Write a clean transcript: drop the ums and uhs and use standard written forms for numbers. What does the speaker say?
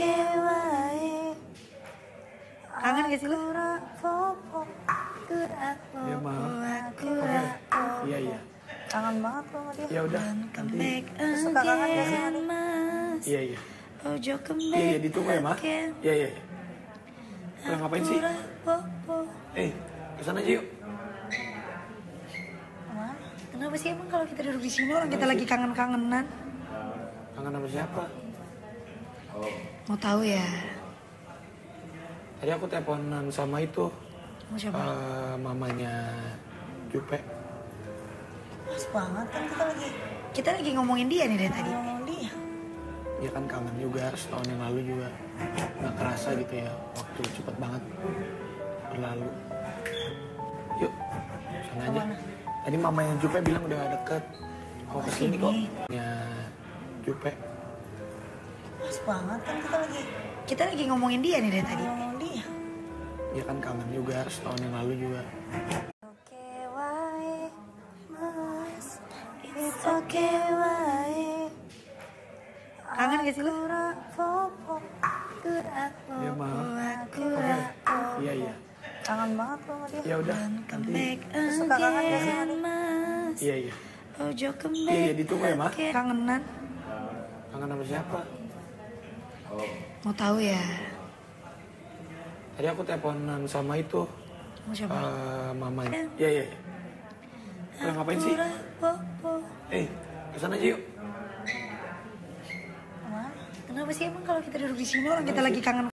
Kangen gak sih lu? Iya mah. Iya iya. Kangen banget lu sama dia. Ya udah nanti. Suka kangen gak sih sama dia? Iya iya. Iya iya ditunggu ya mah. Iya iya. Udah ngapain sih? Kesana aja yuk. Emang? Kenapa sih emang kalau kita duduk di sini orang kita lagi kangen-kangenan? Kangen sama siapa? Mau tahu ya? Tadi aku teleponan sama itu Mau siapa? mamanya Jupe. Pas banget kan kita lagi ngomongin dia nih dari tadi. Ngomongin dia. Ya kan kangen juga, setahun yang lalu juga nggak kerasa gitu ya, waktu cepet banget berlalu. Yuk, sana aja. Kemana? Tadi mamanya Jupe bilang udah deket, mau kesini kok. Ya Jupe. Pas banget kan kita lagi ngomongin dia nih dari tadi. Ngomongin dia. Ya kan kangen juga, setahun yang lalu juga. Okay, why, mas? It's okay, why? Kangen gak sih lu? Iya mah. Iya iya. Kangen banget lu sama dia. Ya udah nanti. Suka kangen gak sih sama dia? Iya iya. Iya iya ditunggu ya mah. Kangenan. Kangen sama siapa? Mau tahu ya? Tadi aku teleponan sama itu Mau siapa? mamanya. Iya iya. Udah ngapain sih? Kesana aja yuk. Emang? Kenapa sih emang kalau kita duduk di sini orang kita lagi kangen